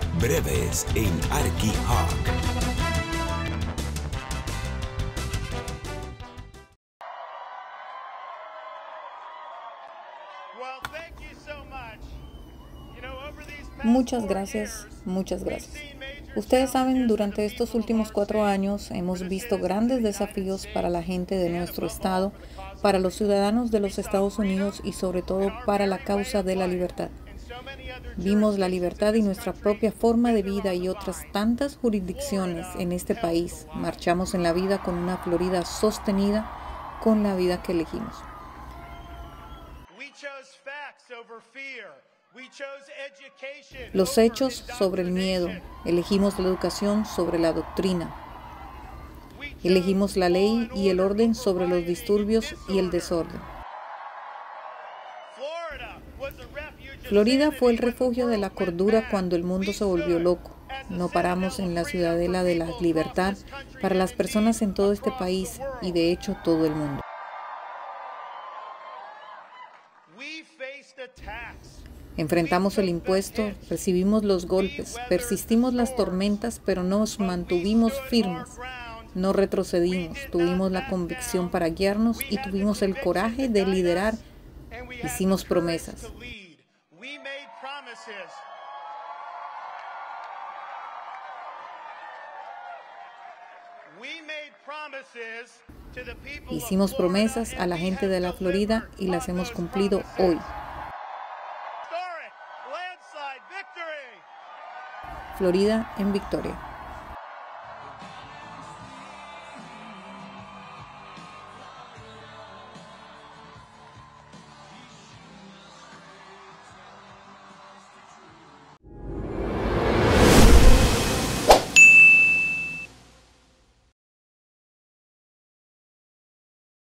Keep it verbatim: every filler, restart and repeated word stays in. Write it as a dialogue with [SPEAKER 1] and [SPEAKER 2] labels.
[SPEAKER 1] Breves en Arqui Hawk.
[SPEAKER 2] Muchas gracias, muchas gracias. Ustedes saben, durante estos últimos cuatro años hemos visto grandes desafíos para la gente de nuestro estado, para los ciudadanos de los Estados Unidos y sobre todo para la causa de la libertad. Vimos la libertad y nuestra propia forma de vida y otras tantas jurisdicciones en este país. Marchamos en la vida con una Florida sostenida con la vida que elegimos. Los hechos sobre el miedo, elegimos la educación sobre la doctrina. Elegimos la ley y el orden sobre los disturbios y el desorden. Florida fue el refugio de la cordura cuando el mundo se volvió loco. No paramos en la ciudadela de la libertad para las personas en todo este país y de hecho todo el mundo. Enfrentamos el impuesto, recibimos los golpes, persistimos las tormentas, pero nos mantuvimos firmes. No retrocedimos, tuvimos la convicción para guiarnos y tuvimos el coraje de liderar. Hicimos promesas. Hicimos promesas a la gente de la Florida y las hemos cumplido hoy. Florida en victoria.